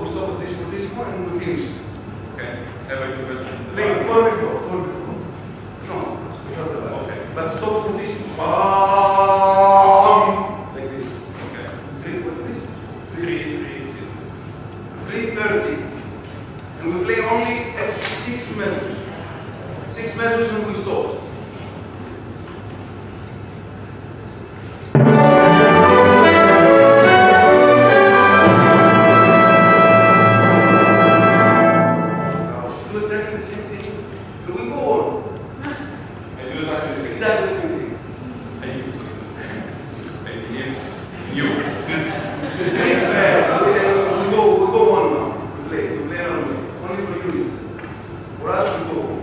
stop at this fortissimo and we finish. Okay. Have a good question. Play 4 before. No, without the bar. Okay. But stop fortissimo. Bam! Like this. Okay. 3, what's this? 3, 330. And we play only at 6 measures. 6 measures and we stop. Now, do exactly the same thing. But we go on. and do exactly Exactly the same thing. You. We go on now. We play around. Only for you. For us, we go.